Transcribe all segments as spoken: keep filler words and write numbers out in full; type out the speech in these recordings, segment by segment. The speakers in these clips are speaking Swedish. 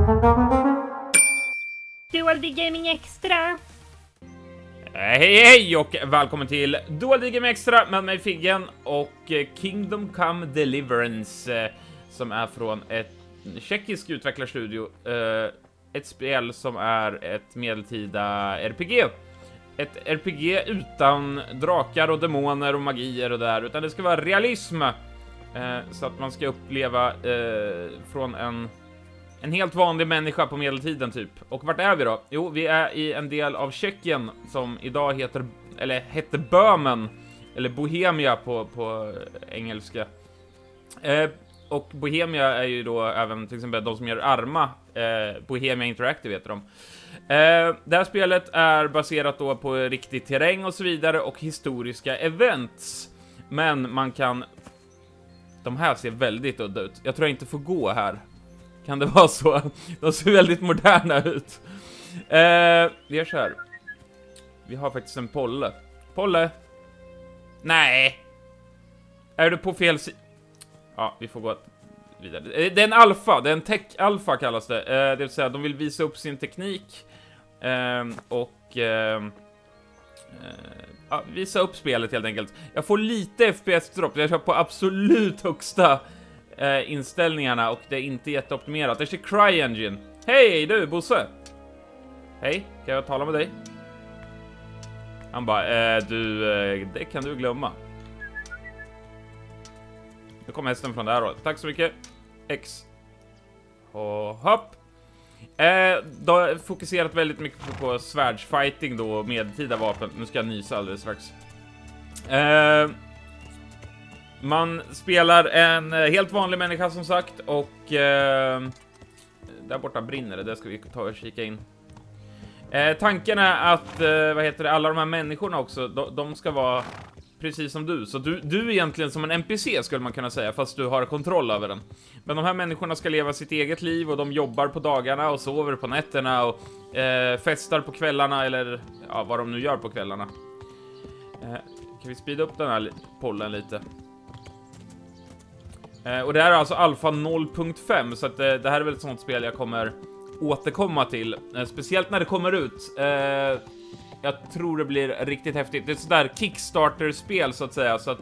Dual D Gaming Extra. Hej hej och välkommen till Dual D Gaming Extra med mig Figgen och Kingdom Come Deliverance som är från ett tjeckisk utvecklarstudio. Ett spel som är ett medeltida R P G. Ett R P G utan drakar och demoner och magier och där, utan det ska vara realism. Så att man ska uppleva från en En helt vanlig människa på medeltiden typ. Och vart är vi då? Jo, vi är i en del av Tjeckien som idag heter, eller hette Böhmen, eller Bohemia på, på engelska. Eh, och Bohemia är ju då även till exempel de som gör Arma. Eh, Bohemia Interactive heter de. Eh, det här spelet är baserat då på riktig terräng och så vidare och historiska events. Men man kan... De här ser väldigt udda ut. Jag tror jag inte får gå här. Kan det vara så? De ser väldigt moderna ut. Eh, vi gör så här. Vi har faktiskt en Polle. Polle? Nej. Är du på fel sida? Ja, vi får gå vidare. Det är en alfa. Det är en tech-alfa kallas det. Eh, det vill säga, de vill visa upp sin teknik. Eh, och... Eh, eh, visa upp spelet helt enkelt. Jag får lite F P S-dropp. Jag kör på absolut högsta... Uh, inställningarna och det är inte jätteoptimerat. Det är CryEngine. Hej du, Bosse. Hej, kan jag tala med dig? Han bara, uh, du, uh, det kan du glömma. Nu kommer hästen från där då. Tack så mycket. X. Och hopp. Uh, då har jag fokuserat väldigt mycket på, på svärdsfighting då, medeltida vapen. Nu ska jag nysa alldeles strax. Uh, Man spelar en helt vanlig människa som sagt och eh, där borta brinner det, det ska vi ta och kika in. Eh, tanken är att, eh, vad heter det, alla de här människorna också, de, de ska vara precis som du. Så du, du är egentligen som en N P C skulle man kunna säga, fast du har kontroll över den. Men de här människorna ska leva sitt eget liv och de jobbar på dagarna och sover på nätterna och eh, festar på kvällarna eller ja, vad de nu gör på kvällarna. Eh, kan vi speeda upp den här pollen lite? Och det här är alltså alfa noll punkt fem, så att det, det här är väl ett sånt spel jag kommer återkomma till. Speciellt när det kommer ut. Jag tror det blir riktigt häftigt. Det är ett sådär Kickstarter-spel så att säga. Så att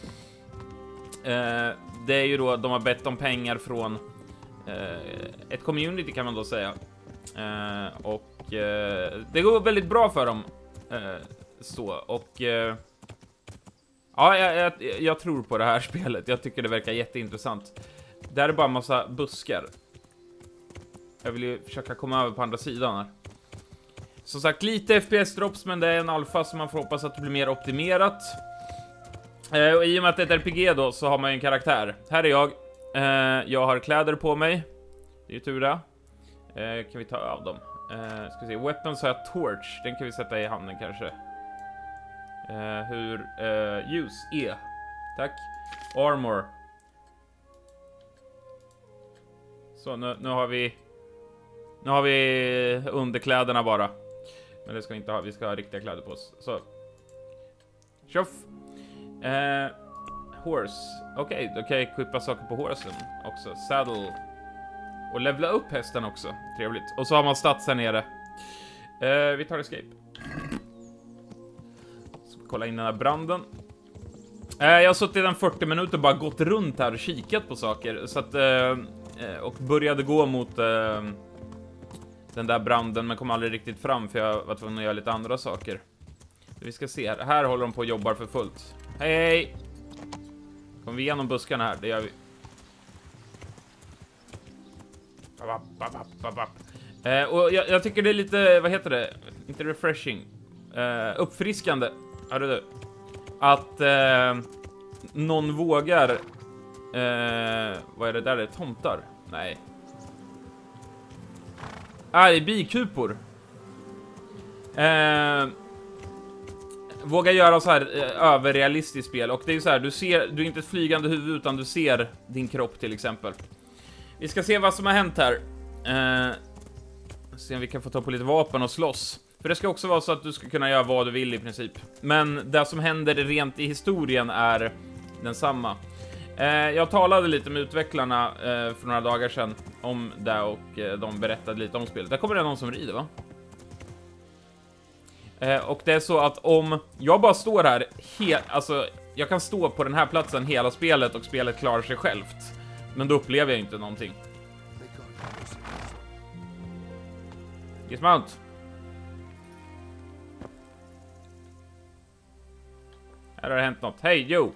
det är ju då, de har bett om pengar från ett community kan man då säga. Och det går väldigt bra för dem. Så, och... Ja, jag, jag, jag tror på det här spelet. Jag tycker det verkar jätteintressant. Där är bara en massa buskar. Jag vill ju försöka komma över på andra sidan här. Som sagt, lite F P S-drops, men det är en alfa som man får hoppas att det blir mer optimerat. Eh, och i och med att det är ett R P G då så har man ju en karaktär. Här är jag. Eh, jag har kläder på mig. Det är ju tur det. Eh, kan vi ta av dem? Eh, ska vi se. Weapons har jag torch. Den kan vi sätta i handen kanske. Uh, hur uh, use E. Tack. Armor. Så nu, nu har vi nu har vi underkläderna bara. Men det ska vi inte ha, vi ska ha riktiga kläder på oss. Så. Tjoff. Uh, horse. Okej, okay, då kan jag equippa saker på horsen också. Saddle. Och levla upp hästen också. Trevligt. Och så har man stats här nere. Uh, vi tar escape. Kolla in den här branden. Eh, jag har suttit en fyrtio minuter och bara gått runt här och kikat på saker. Så att, eh, och började gå mot eh, den där branden, men kom aldrig riktigt fram för jag var tvungen att göra lite andra saker. Så vi ska se här. Här håller de på och jobbar för fullt. Hej, hej! Kommer vi igenom buskarna här? Det gör vi. Eh, och jag, jag tycker det är lite, vad heter det? Inte refreshing. Eh, uppfriskande. Hörru du. Att eh, någon vågar eh, vad är det där? Det är tomtar? Nej. Ah, det är bikupor. Eh, vågar göra så här eh, överrealistiskt spel. Och det är så här, du ser, du är inte ett flygande huvud utan du ser din kropp till exempel. Vi ska se vad som har hänt här. Eh, se om vi kan få ta på lite vapen och slåss. För det ska också vara så att du ska kunna göra vad du vill i princip. Men det som händer rent i historien är densamma. Eh, jag talade lite med utvecklarna eh, för några dagar sedan om det och eh, de berättade lite om spelet. Där kommer det någon som rider, va? Eh, och det är så att om jag bara står här, he- alltså jag kan stå på den här platsen hela spelet och spelet klarar sig självt. Men då upplever jag inte någonting. Dismount. Här har det hänt något. Hey, Joe!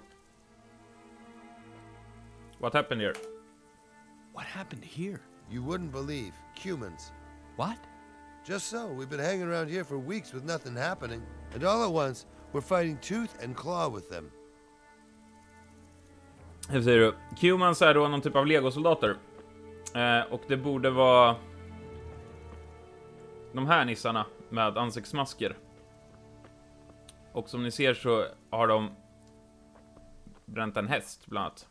What happened here? What happened here? You wouldn't believe. Humans. What? Just so, we've been hanging around here for weeks with nothing happening. And all at once, we're fighting tooth and claw with them. Hur säger du? Humans är då någon typ av legosoldater. Eh, och det borde vara de här nissarna med ansiktsmasker. Och som ni ser så har de bränt en häst bland annat.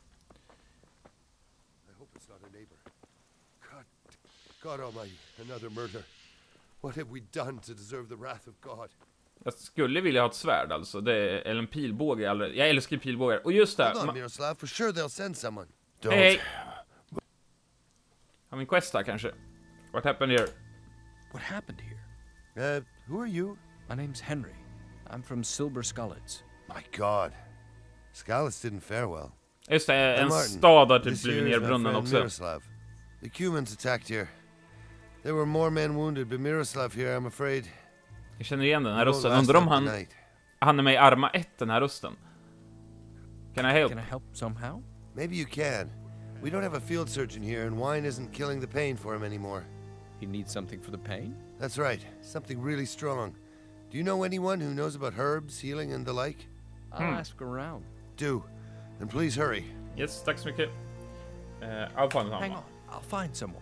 I hope it's not a neighbor. God, God almighty, another murder. What have we done to deserve the wrath of God? Jag skulle vilja ha ett svärd alltså, det är, eller en pilbåge. Jag älskar pilbågar. Och just det. Hold on, Miroslav, for sure they'll send someone. Don't. Hej! Har vi en quest här kanske? What happened here? What happened here? Uh, who are you? My name's Henry. I'm from Silver Scullets. My God. Skalitz didn't fare well. Just det, I'm en Martin. stad har typ This blivit here is my nerbrunnen friend också. Miroslav. The Cumans attacked here. There were more men wounded, but Miroslav here, I'm afraid. Jag känner igen den här he won't rösten. last Undrar om out han, tonight. han är med i Arma ett, den här rösten. Can I help? Can I help somehow? Maybe you can. We don't have a field surgeon here, and wine isn't killing the pain for him anymore. He needs something for the pain? That's right. Something really strong. Do you know anyone who knows about herbs, healing, and the like? I'll Hmm. ask around. Do. And please hurry. Yes, tack så mycket. Uh, I'll find Hang someone. on, I'll find someone.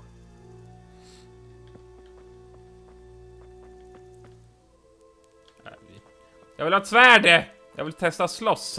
Jag vill ha ett svärd! Jag vill testa slåss.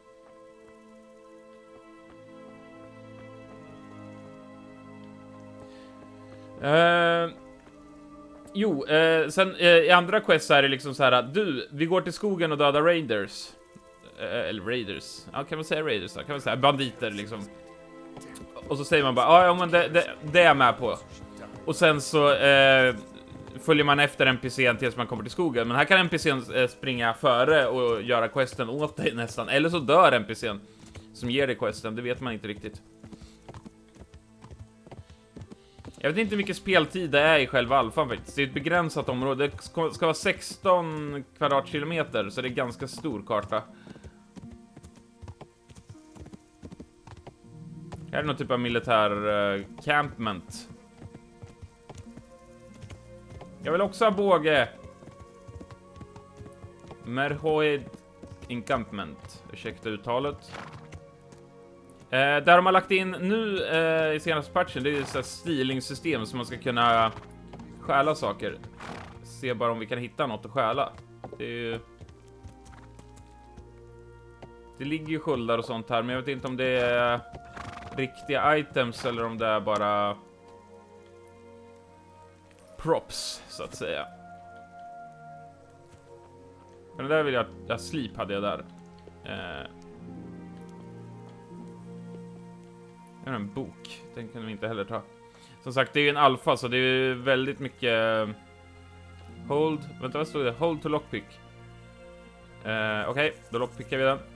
Uh, jo, uh, sen uh, i andra quests är det liksom så här att du, vi går till skogen och dödar raiders. Uh, eller raiders. Ja, kan man säga raiders då? Kan man säga banditer liksom. Och så säger man bara, ah, ja men det, det, det är jag med på. Och sen så uh, följer man efter N P C:n tills man kommer till skogen. Men här kan N P C:n uh, springa före och göra questen åt dig nästan. Eller så dör N P C:n som ger dig questen, det vet man inte riktigt. Jag vet inte hur mycket speltid det är i själva alfan faktiskt. Det är ett begränsat område. Det ska, ska vara sexton kvadratkilometer, så det är ganska stor karta. Här är någon typ av militär uh, campment. Jag vill också ha båge. Merhoid encampment. Ursäkta uttalet. Eh, där de har lagt in nu eh, i senaste patchen, det är ett stealing-system som man ska kunna stjäla saker. Se bara om vi kan hitta något att stjäla. Det är ju... Det ligger ju sköldar och sånt här, men jag vet inte om det är riktiga items eller om det är bara props, så att säga. Men det där vill jag... Ja, sleep hade jag där. Eh... Det är en bok. Den kan vi inte heller ta. Som sagt, det är ju en alfa, så det är ju väldigt mycket... Hold... Vänta, vad stod det? Hold to lockpick. Eh, Okej, okay, då lockpickar vi den.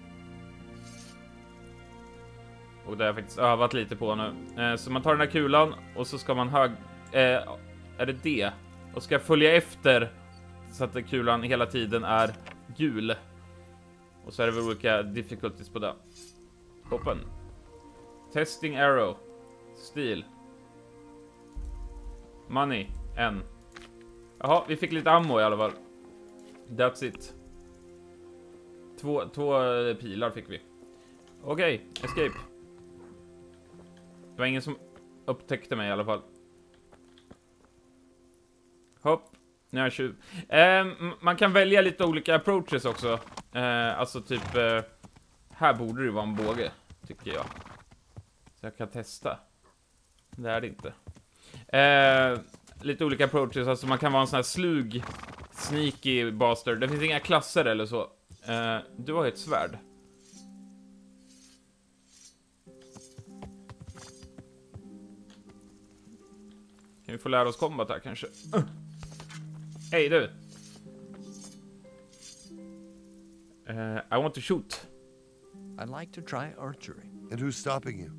Och det har jag faktiskt övat lite på nu. Eh, så man tar den här kulan och så ska man hög... Eh, är det det? Och ska följa efter så att kulan hela tiden är gul. Och så är det väl olika difficulties på det. Open. Testing arrow. Steel. Money. En. Jaha, vi fick lite ammo i alla fall. That's it. Två, två pilar fick vi. Okej, okay, escape. Det var ingen som upptäckte mig i alla fall. Hopp. Nu är jag tjuv. Eh, man kan välja lite olika approaches också. Eh, alltså typ... Eh, här borde det vara en båge, tycker jag. Så jag kan testa. Det är det inte. Eh, lite olika approaches. Alltså man kan vara en sån här slug, sneaky bastard. Det finns inga klasser eller så. Eh, du har ett svärd. Kan vi få lära oss combat här kanske? Uh. Hej du! Uh, I want to shoot. I'd like to try archery. And who's stopping you?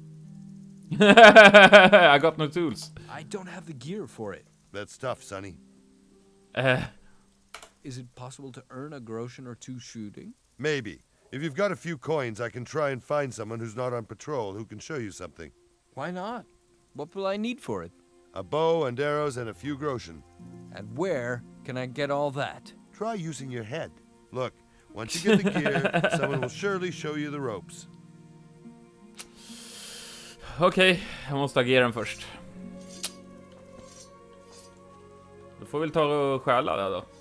I got no tools. I don't have the gear for it. That's tough, Sonny. Uh, Is it possible to earn a groschen or two shooting? Maybe. If you've got a few coins, I can try and find someone who's not on patrol who can show you something. Why not? What will I need for it? A bow and arrows and a few groschen. And where can I get all that? Try using your head. Look, once you get the gear, someone will surely show you the ropes. Okej, okay, jag måste agera den först. Då får vi väl ta och stjäla det då.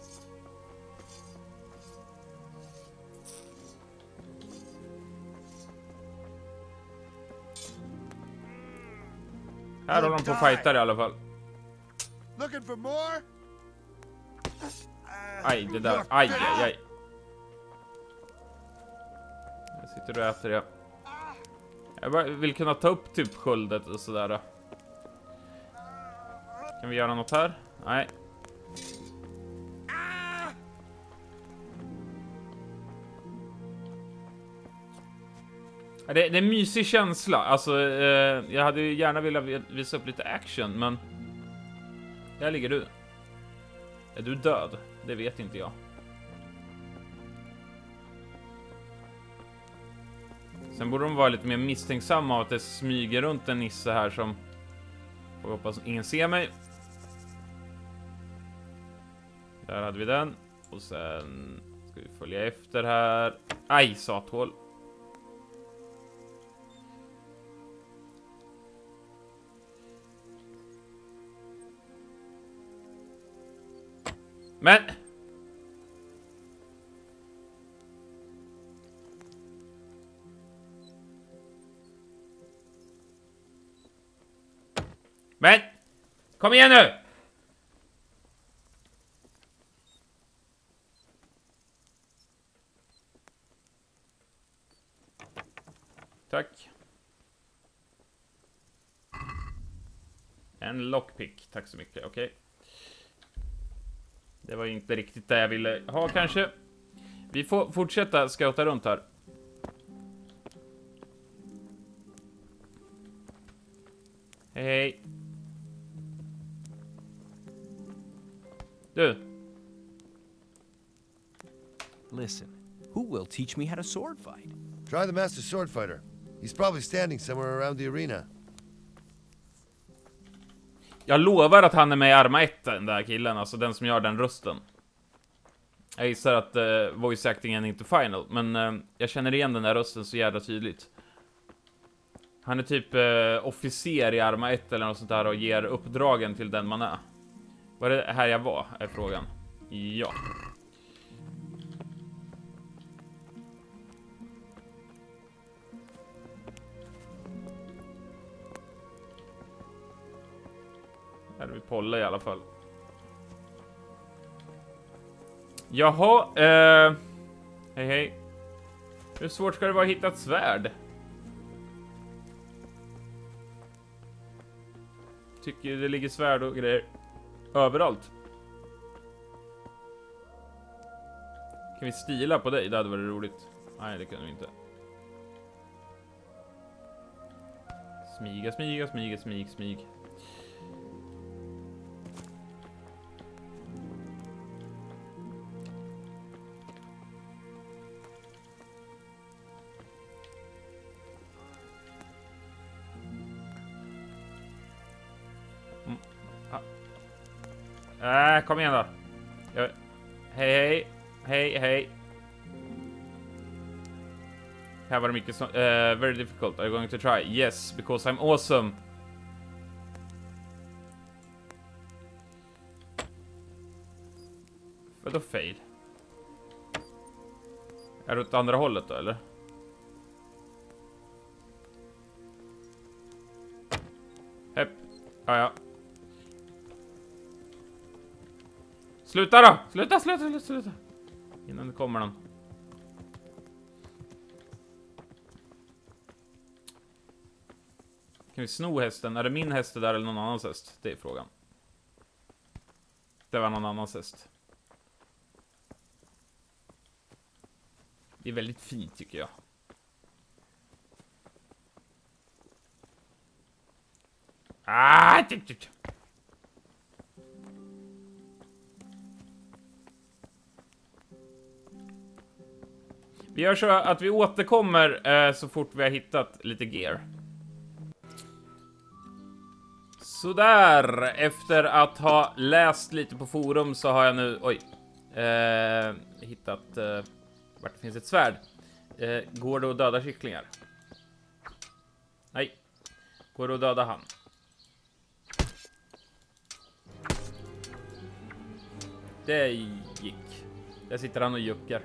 Här håller de på och fightar i alla fall. Looking for more? Aj, det där. Aj, aj, aj. Jag sitter och äter det. Jag bara vill kunna ta upp typ sköldet och sådär. Kan vi göra något här? Nej. Det, det är en mysig känsla. Alltså, eh, jag hade ju gärna velat visa upp lite action, men... Där ligger du. Är du död? Det vet inte jag. Sen borde de vara lite mer misstänksamma av att det smyger runt en nisse här som... Jag hoppas ingen ser mig. Där hade vi den. Och sen ska vi följa efter här. Aj, sathål. Men... Men! Kom igen nu! Tack. En lockpick, tack så mycket, okej. Okay. Det var ju inte riktigt det jag ville ha kanske. Vi får fortsätta scouta runt här. Hej, hej. Du. Listen, who will teach me how to sword fight? Try the master sword fighter. He's probably standing somewhere around the arena. Jag lovar att han är med i Arma ett, den där killen, alltså den som gör den rösten. Jag gissar att uh, voice actingen är inte final, men uh, jag känner igen den där rösten så jävla tydligt. Han är typ uh, officer i Arma ett eller något sånt där och ger uppdragen till den man är. Var det här jag var, är frågan. Ja. Här är vi Polla i alla fall. Jaha, eh... hej hej. Hur svårt ska det vara att hitta ett svärd? Tycker det ligger svärd och grejer överallt. Kan vi stila på dig? Det hade varit roligt. Nej, det kunde vi inte. Smiga, smiga, smiga, smig, smig. Äh, kom igen då. Jag... Hej, hej. Hej, hej. Här var det mycket så... Uh, very difficult. Are you going to try? Yes, because I'm awesome. Vadå fail? Är det åt andra hållet då, eller? Hepp. Ja, ja. Sluta då! Sluta, sluta, sluta, sluta. Innan det kommer någon. Kan vi sno hästen? Är det min häst där eller någon annans häst? Det är frågan. Det var någon annans häst. Det är väldigt fint tycker jag. Ah, tj, tj, tj. Vi gör så att vi återkommer eh, så fort vi har hittat lite gear. Så där, efter att ha läst lite på forum så har jag nu, oj, eh, hittat eh, vart det finns ett svärd. Eh, går det att döda kycklingar? Nej. Går det att döda han? Det gick. Där sitter han och juckar.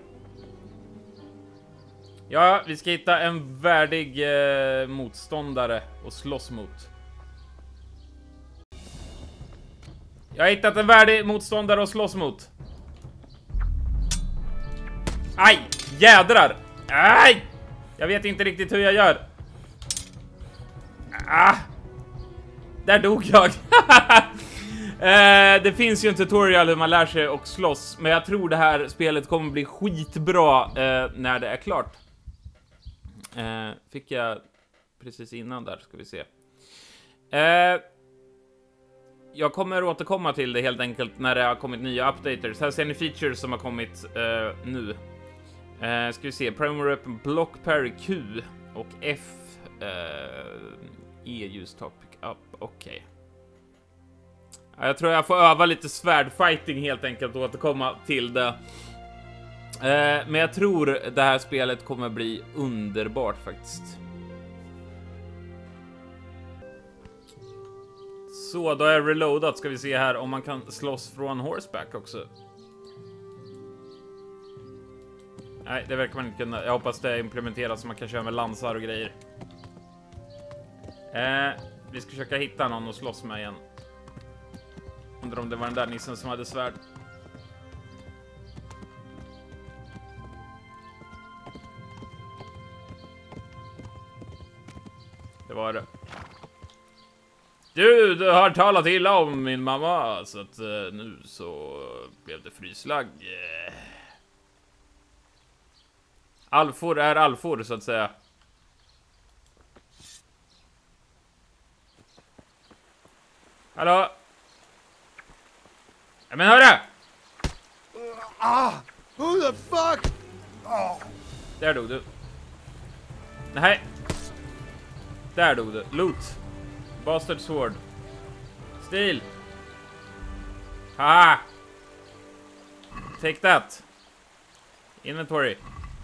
Ja, vi ska hitta en värdig eh, motståndare och slåss mot. Jag har hittat en värdig motståndare att slåss mot. Aj! Jädrar! Aj! Jag vet inte riktigt hur jag gör. Ah! Där dog jag. eh, det finns ju en tutorial hur man lär sig att slåss. Men jag tror det här spelet kommer bli skitbra eh, när det är klart. Eh, fick jag precis innan där, ska vi se. Eh, jag kommer återkomma till det helt enkelt när det har kommit nya updaters. Här ser ni features som har kommit eh, nu. Eh, ska vi se, primary weapon, block parry Q och F eh, E use top pick up, okej. Okay. Ja, jag tror jag får öva lite svärdfighting helt enkelt och återkomma till det. Eh, men jag tror det här spelet kommer bli underbart faktiskt. Så, då är jag reloadat. Ska vi se här om man kan slåss från horseback också. Nej, det verkar man inte kunna. Jag hoppas det implementeras så man kan köra med lansar och grejer. Eh, vi ska försöka hitta någon att slåss med igen. Undrar om det var den där nissen som hade svärd. Det var det. Du, du har talat illa om min mamma, så att uh, nu så blev det fryslag. Uh. Alfor är alfor, så att säga. Hallå? Ja, men hörru! Ah! Who the fuck? Oh. Där dog du. Nej. Där dog du. Loot. Bastard sword. Steel. Haha. Take that. Inventory.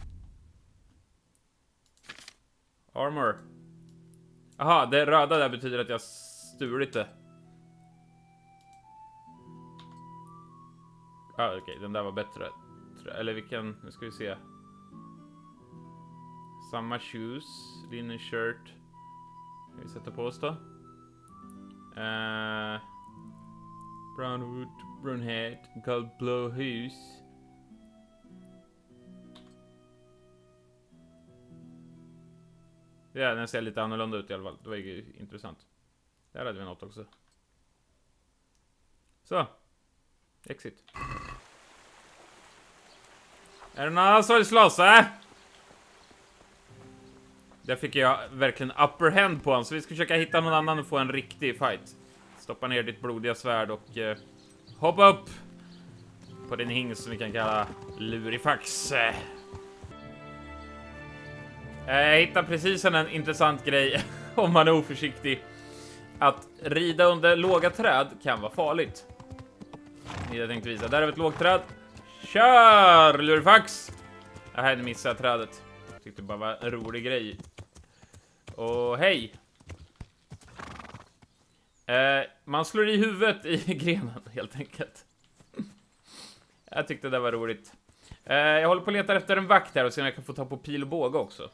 Armor. Aha, det röda där betyder att jag stulit det. Ah, okej, okay, den där var bättre. Eller vilken, nu ska vi se. Samma shoes, linen shirt. Ska vi sätta på oss då? Uh, brown hood, brown hat, gold blå hus. Ja, den ser lite annorlunda ut i alla fall. Det var ju intressant. Där hade vi något också. Så. Exit. Är det någon annan som vill slåss, äh? Där fick jag verkligen upper hand på honom. Så vi ska försöka hitta någon annan och få en riktig fight. Stoppa ner ditt blodiga svärd och eh, hoppa upp på din hingst som vi kan kalla lurifax. Jag hittade precis en intressant grej om man är oförsiktig. Att rida under låga träd kan vara farligt. Jag tänkte visa. Där har vi ett lågt träd. Kör, lurifax! Jag hade missat trädet. Tyckte det bara var en rolig grej. Och hej. Eh, man slår i huvudet i grenen helt enkelt. Jag tyckte det var roligt. Eh, jag håller på att leta efter en vakt här och se om jag kan få ta på pil och båge också.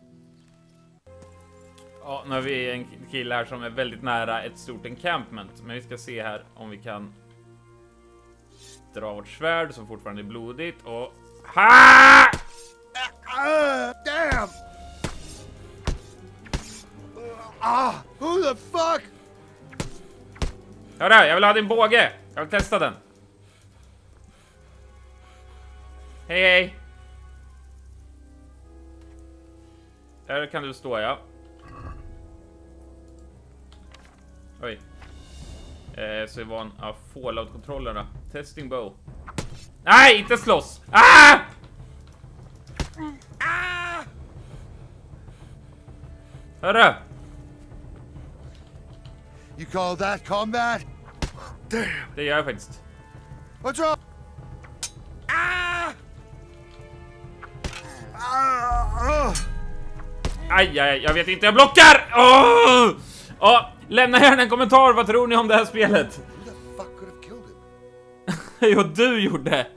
Ja, nu har vi en kille här som är väldigt nära ett stort encampment. Men vi ska se här om vi kan dra vårt svärd som fortfarande är blodigt och... Ha! Uh, damn! Uh, ah! Who the fuck? Hörru, jag vill ha din båge. Jag vill testa den. Hej, hej! Där kan du stå, ja. Oj. Eh, så är van av Fallout-kontrollerna. Testing bow. Nej, inte slåss! Ah! Ah! Hörru! You call that combat? Damn! Det gör jag faktiskt. What's wrong? Ah! Ah! Ah! Aj, aj, jag vet inte, jag blockar! Åh! Oh! Lämna gärna en kommentar, vad tror ni om det här spelet? Who the fuck could have killed him? Jo, du gjorde. Uh,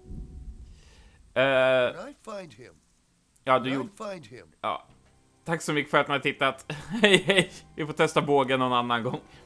Can I find him? ja, du Can gjorde. I find him? Ja. Tack så mycket för att ni har tittat. Hej, hej. Vi får testa bågen någon annan gång.